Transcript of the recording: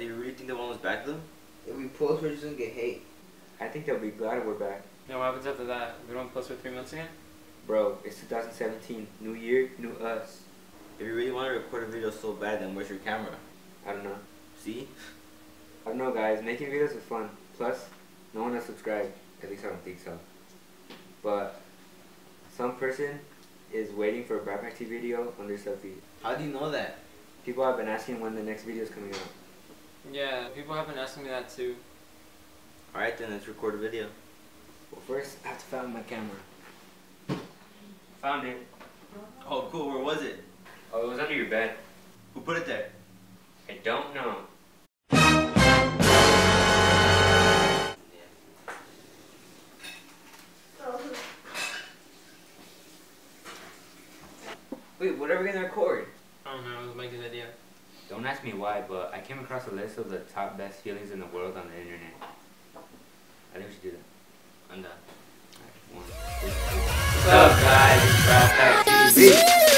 do you really think they want us back though? If we post, we're just gonna get hate. I think they'll be glad we're back. Now what happens after that? We don't post for 3 months again? Bro, it's 2017. New year, new us. If you really want to record a video so bad, then where's your camera? I don't know. See? I don't know, guys. Making videos is fun. Plus, no one has subscribed. At least I don't think so. But some person is waiting for a Brat Pack TV video on their selfie. How do you know that? People have been asking when the next video is coming out. Yeah, people have been asking me that too. Alright then, let's record a video. Well, first, I have to find my camera. Found it. Oh cool, where was it? Oh, it was under your bed. Who put it there? I don't know. Wait, what are we gonna record? I don't know, it was Mike's idea. Don't ask me why, but I came across a list of the top best feelings in the world on the internet. I think we should do that. I'm done. Alright, 1, 2, 3. What's up, guys? It's Brat Pack TV.